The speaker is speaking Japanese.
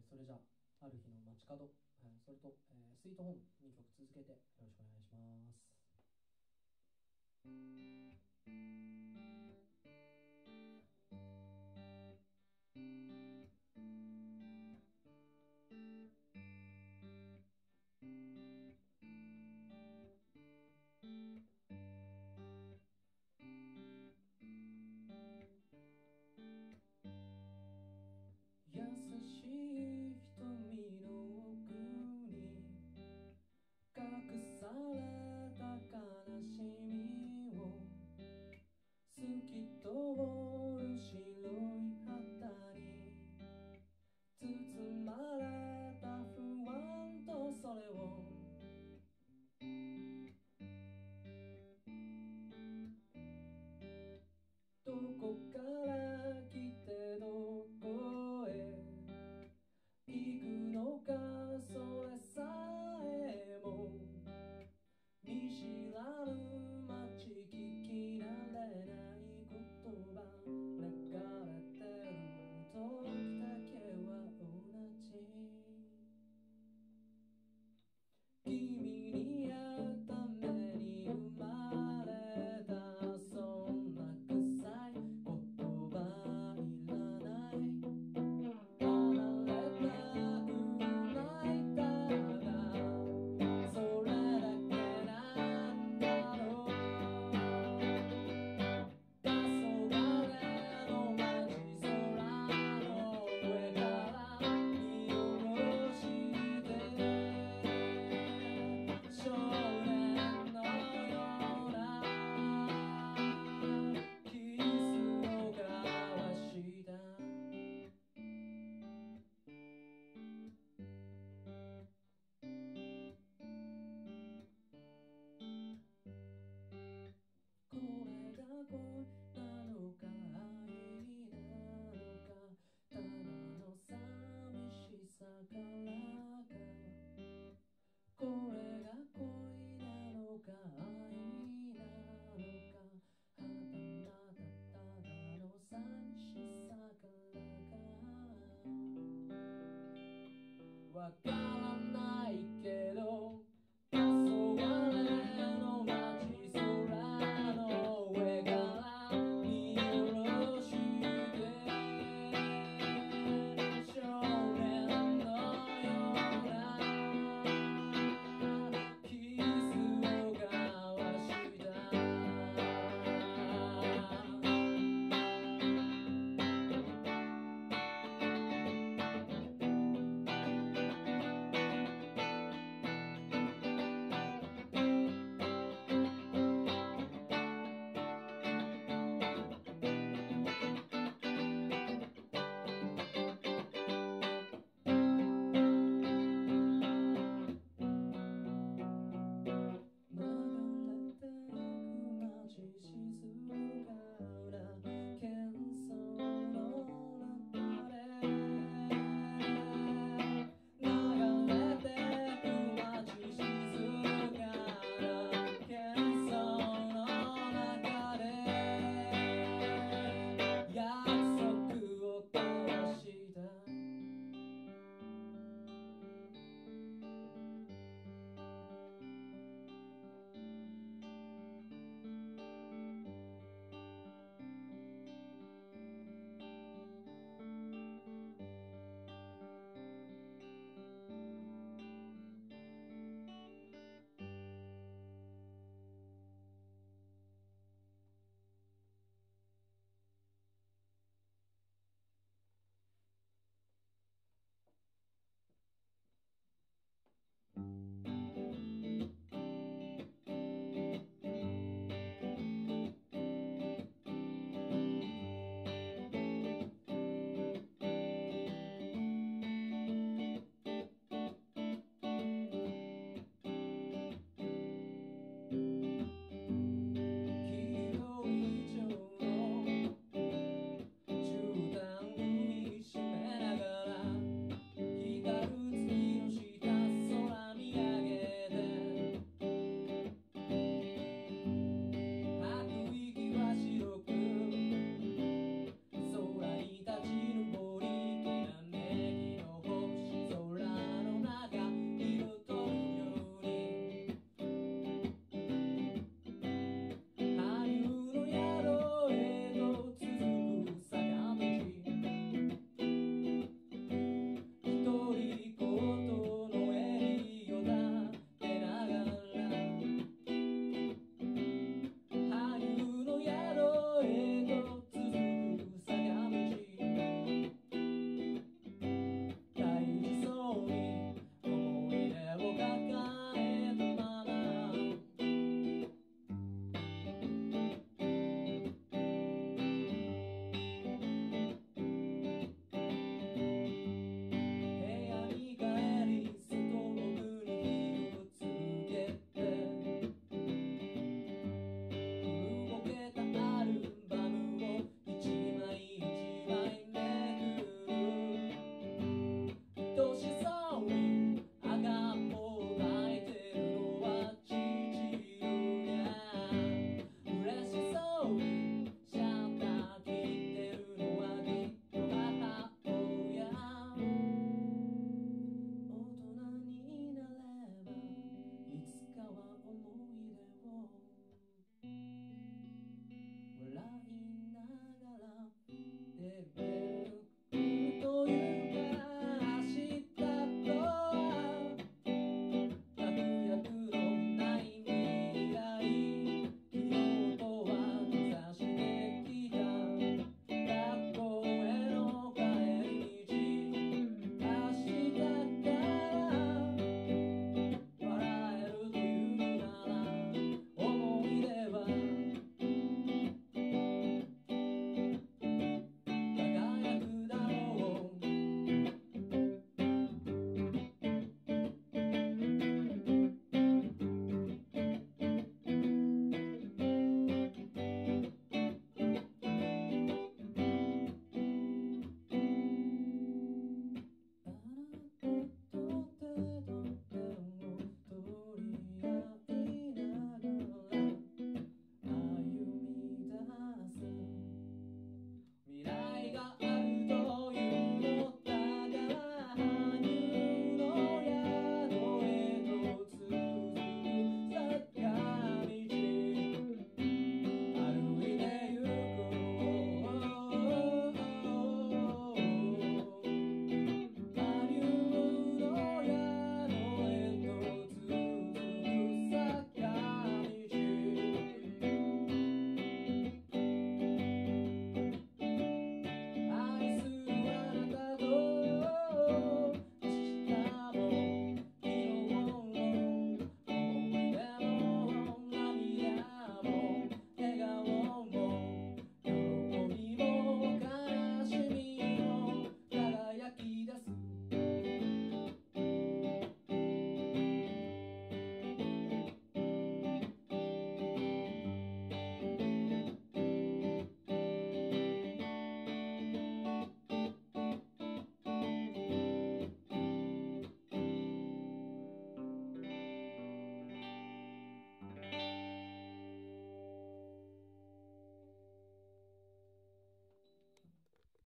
それじゃある日の街角、それと、スイートホーム2曲続けてよろしくお願いします。優しい瞳の奥に隠された悲しみを透き通る白い旗に包まれた不安とそれをどこから来てどこへ行くのかそれさえも見知らぬ街聞き慣れない言葉流れてる時だけは同じ君に会うために生まれたそんな臭い言葉いらない離れたくないただそれだけなんだろう黄昏の街空の上から見下ろして少年のようなキスを交わしたこれが恋なのか愛なのかただの寂しさからかこれが恋なのか愛なのかはたまたただの寂しさからかわから